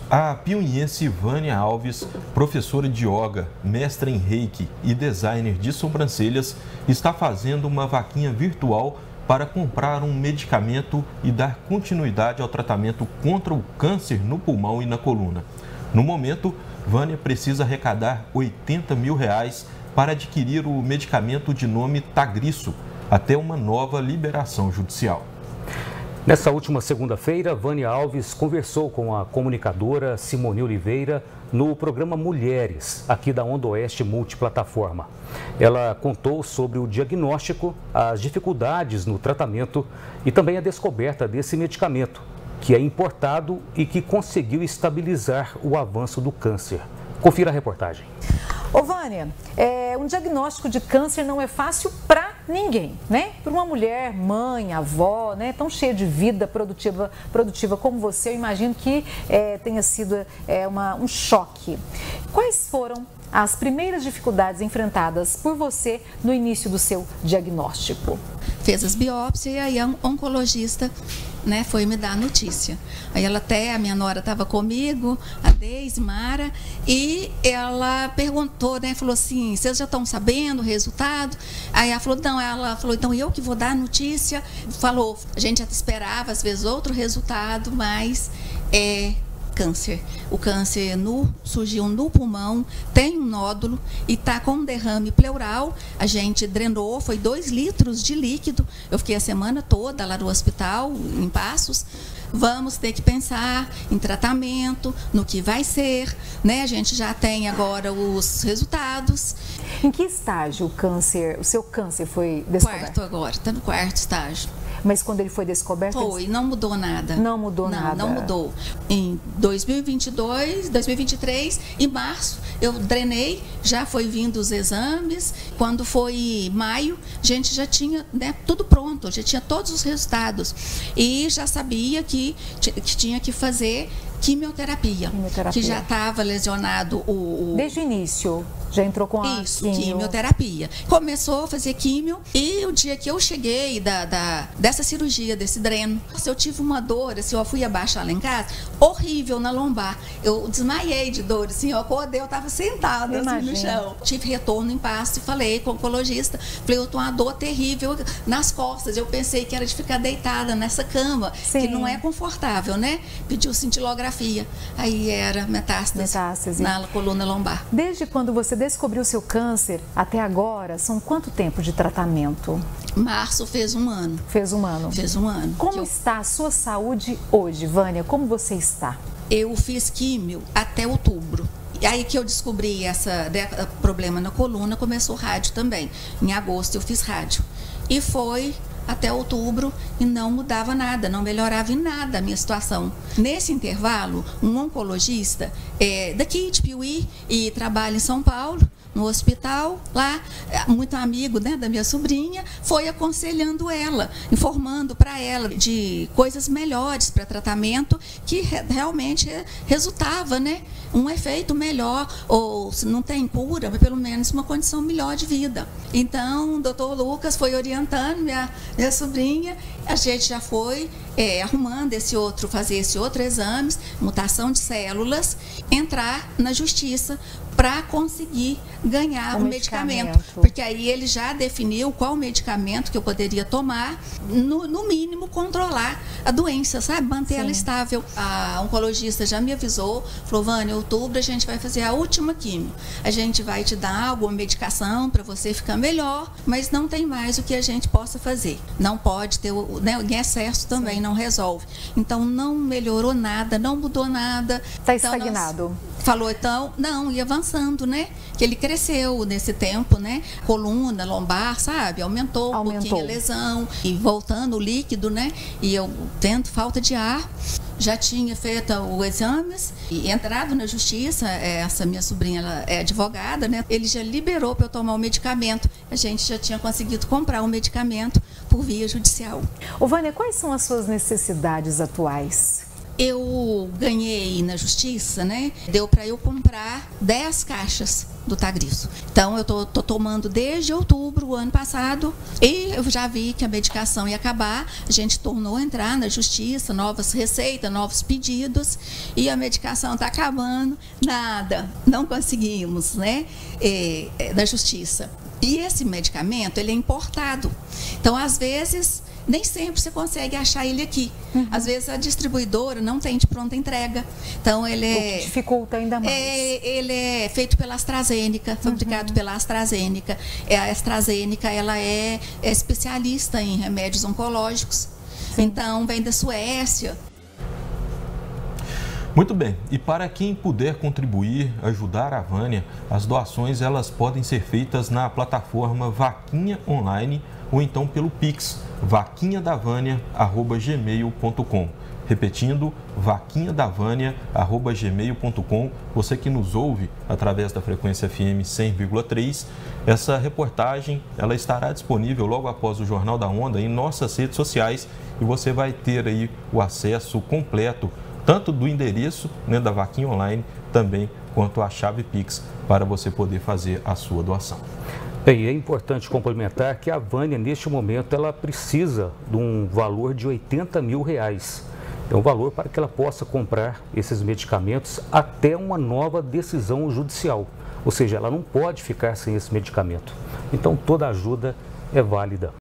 A piauiense Vânia Alves, professora de yoga, mestra em reiki e designer de sobrancelhas, está fazendo uma vaquinha virtual para comprar um medicamento e dar continuidade ao tratamento contra o câncer no pulmão e na coluna. No momento, Vânia precisa arrecadar R$80 mil para adquirir o medicamento de nome Tagrisso, até uma nova liberação judicial. Nessa última segunda-feira, Vânia Alves conversou com a comunicadora Simone Oliveira no programa Mulheres, aqui da Onda Oeste Multiplataforma. Ela contou sobre o diagnóstico, as dificuldades no tratamento e também a descoberta desse medicamento, que é importado e que conseguiu estabilizar o avanço do câncer. Confira a reportagem. Ô Vânia, um diagnóstico de câncer não é fácil para ninguém, né? Para uma mulher, mãe, avó, né? Tão cheia de vida produtiva como você, eu imagino que tenha sido um choque. Quais foram as primeiras dificuldades enfrentadas por você no início do seu diagnóstico? Fez as biópsias e aí a oncologista, né, foi me dar a notícia. Aí a minha nora estava comigo, a Deise, Mara, e ela perguntou, né, falou assim, vocês já estão sabendo o resultado? Aí ela falou, então eu que vou dar a notícia. Falou, a gente já esperava às vezes outro resultado, mas câncer. O câncer surgiu no pulmão, tem um nódulo e está com um derrame pleural. A gente drenou, foi 2 litros de líquido. Eu fiquei a semana toda lá no hospital, em Passos. Vamos ter que pensar em tratamento, no que vai ser, né? A gente já tem agora os resultados. Em que estágio o seu câncer foi descoberto? Quarto agora, está no 4º estágio. Mas quando ele foi descoberto... Foi, não mudou nada. Não mudou nada? Não mudou. Em 2023, em março, eu drenei, já foi vindo os exames. Quando foi maio, a gente já tinha, né, tudo pronto, já tinha todos os resultados. E já sabia que tinha que fazer quimioterapia. Que já estava lesionado Desde o início, já entrou com a quimioterapia. Começou a fazer químio e o dia que eu cheguei dessa cirurgia, desse dreno, eu tive uma dor, assim, eu fui abaixar lá em casa, horrível na lombar. Eu desmaiei de dor, assim, eu acordei, eu estava sentada assim, no chão. Tive retorno em Pasto e falei com o oncologista, falei, eu tô uma dor terrível nas costas. Eu pensei que era de ficar deitada nessa cama, que não é confortável, né? Pediu cintilografia. Aí era metástase na coluna lombar. Desde quando você descobriu o seu câncer até agora, são quanto tempo de tratamento? Março fez 1 ano. Fez 1 ano? Fez 1 ano. Como está a sua saúde hoje, Vânia? Como você está? Eu fiz químio até outubro. E aí que eu descobri esse problema na coluna, começou rádio também. Em agosto eu fiz rádio. E foi até outubro e não mudava nada, não melhorava em nada a minha situação. Nesse intervalo, um oncologista daqui de Piauí e trabalha em São Paulo, no hospital, lá, muito amigo, né, da minha sobrinha, foi aconselhando ela, informando para ela de coisas melhores para tratamento, que realmente resultava, né, um efeito melhor, ou se não tem cura, mas pelo menos uma condição melhor de vida. Então, o doutor Lucas foi orientando minha sobrinha, a gente já foi arrumando fazer esse outro exame, mutação de células, entrar na justiça para conseguir ganhar o medicamento. Porque aí ele já definiu qual medicamento que eu poderia tomar, no mínimo controlar a doença, sabe? Manter ela estável. A oncologista já me avisou, falou, Vânia, em outubro a gente vai fazer a última quimio. A gente vai te dar alguma medicação para você ficar melhor, mas não tem mais o que a gente possa fazer. Não pode ter, né, em excesso também não resolve. Então não melhorou nada, não mudou nada. Está estagnado. Falou, então, não, ia avançando, né? Que ele cresceu nesse tempo, né? Coluna, lombar, sabe? Aumentou um pouquinho a lesão. E voltando o líquido, né? E eu tendo falta de ar. Já tinha feito os exames e entrado na justiça. Essa minha sobrinha, ela é advogada, né? Ele já liberou para eu tomar o medicamento. A gente já tinha conseguido comprar o medicamento por via judicial. Ô, Vânia, quais são as suas necessidades atuais? Eu ganhei na justiça, né? Deu para eu comprar 10 caixas do Tagrisso. Então, eu tô tomando desde outubro, ano passado, e eu já vi que a medicação ia acabar. A gente tornou a entrar na justiça, novas receitas, novos pedidos, e a medicação está acabando. Nada, não conseguimos, né? Na justiça. E esse medicamento, ele é importado. Então, às vezes, nem sempre você consegue achar ele aqui. Às vezes a distribuidora não tem de pronta entrega. Então ele O que dificulta ainda mais. ele é feito pela AstraZeneca, fabricado pela AstraZeneca. A AstraZeneca, ela é especialista em remédios oncológicos. Sim. Então vem da Suécia. Muito bem, e para quem puder contribuir, ajudar a Vânia, as doações elas podem ser feitas na plataforma Vaquinha Online ou então pelo Pix, vaquinhadavania@gmail.com. Repetindo, vaquinhadavania@gmail.com. Você que nos ouve através da frequência FM 100,3, essa reportagem ela estará disponível logo após o Jornal da Onda em nossas redes sociais e você vai ter aí o acesso completo tanto do endereço, né, da Vaquinha Online, também quanto a chave Pix, para você poder fazer a sua doação. Bem, é importante complementar que a Vânia, neste momento, ela precisa de um valor de R$80 mil. É um valor para que ela possa comprar esses medicamentos até uma nova decisão judicial. Ou seja, ela não pode ficar sem esse medicamento. Então, toda ajuda é válida.